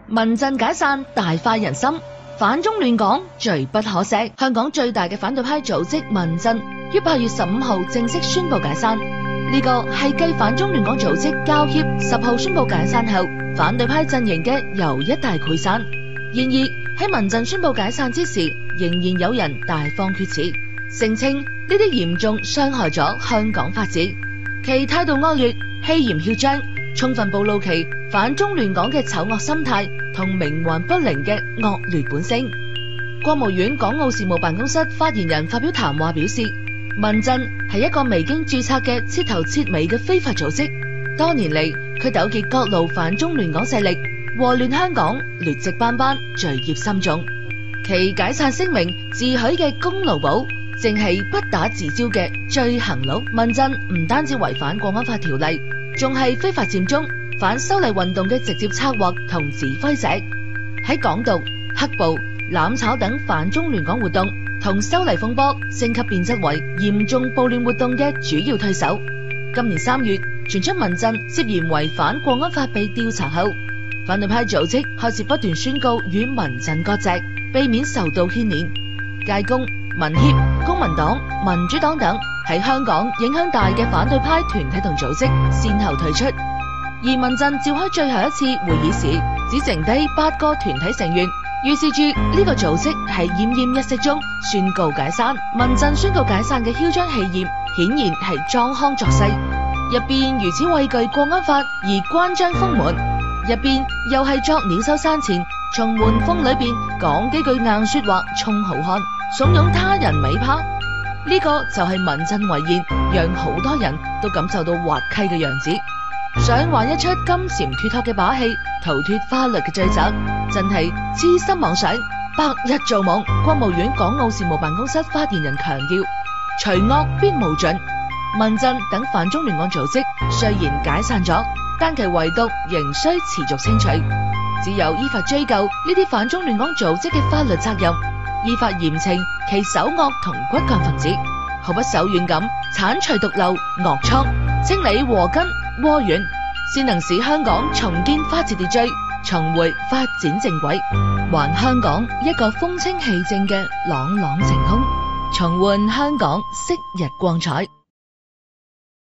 民陣解散大快人心，反中亂港罪不可赦。香港最大嘅反對派組織民陣於8月15號正式宣布解散，呢個係繼反中亂港組織教協10號宣布解散後，反對派陣營嘅又一大潰散。然而喺民陣宣布解散之時，仍然有人大放厥詞，聲稱呢啲嚴重傷害咗香港法治，其態度惡劣、欺嫌囂張，充分暴露其反中亂港嘅醜惡心態同冥頑不靈嘅惡劣本性。國務院港澳事務辦公室發言人發表談話表示，民陣係一個未經註冊嘅徹頭徹尾嘅非法組織，多年嚟佢糾結各路反中亂港勢力，禍亂香港，劣跡斑斑，罪孽深重。其解散聲明自詡嘅功勞簿，正係不打自招嘅罪行錄。民陣唔單止違反國安法條例，仲係非法佔中、反修例運動嘅直接策劃同指揮者，喺港獨、黑暴、攬炒等反中亂港活動同修例風波升級變質為嚴重暴亂活動嘅主要推手。今年3月傳出民陣涉嫌違反國安法被調查後，反對派組織開始不斷宣告與民陣割席，避免受到牽連。界工、民協、公民黨、民主黨等喺香港影響大嘅反對派團體同組織先後退出，而民陣召開最後一次會議時，只剩低8個團體成員，預示住呢個組織喺奄奄一息中宣告解散。民陣宣告解散嘅囂張氣焰，顯然係裝腔作勢，入邊如此畏懼國安法而關張封門，入邊又係作鳥獸散前從門縫裏邊講幾句硬說話充好漢，慫恿他人尾趴。呢個就係民陣遺言，讓好多人都感受到滑稽嘅樣子。想玩一出金蟬脫殼嘅把戲，逃脫法律嘅追責，真係痴心妄想，白日做夢。國務院港澳事務辦公室發言人強調，除惡必無盡。民陣等反中亂港組織雖然解散咗，但其遺毒仍需持續清除。只有依法追究呢啲反中亂港組織嘅法律責任，依法嚴懲其首惡同骨幹分子，毫不手軟咁剷除毒瘤惡瘡，清理禍根禍源，先能使香港重建法治秩序，重回發展正軌，還香港一個風清氣正嘅朗朗晴空，重喚香港昔日光彩。